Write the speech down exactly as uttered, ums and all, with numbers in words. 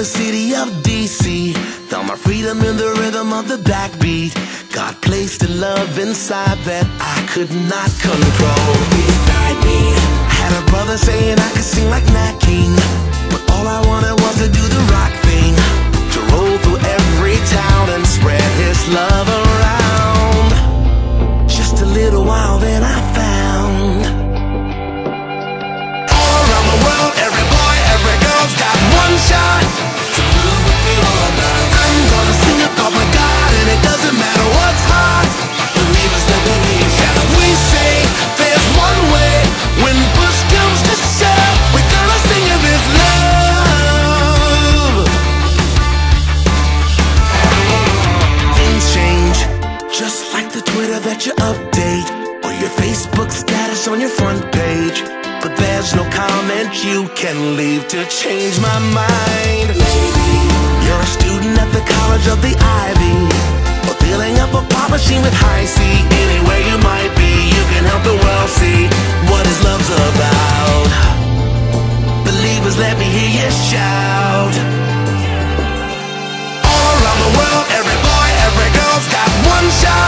city of D C. Found my freedom in the rhythm of the backbeat. God placed a love inside that I could not control. Beside me, had a brother saying I could sing like Nat King, but all I wanted was to do the rock thing, to roll through every town and spread his love around. Just a little while, then I found all around the world, every boy, every girl's got one shot to prove what we're all about. I'm gonna sing about my God, and it doesn't matter what's hot. Believers that believe, shall we say there's one way. When push comes to shove, we're gonna sing of His love. Things change, just like the Twitter that you update, or your Facebook status on your front page. But there's no comment you can leave to change my mind. Maybe you're a student at the College of the Ivy, or filling up a pop machine with high C. Anywhere you might be, you can help the world see what His love's about. Believers, let me hear you shout. All around the world, every boy, every girl's got one shot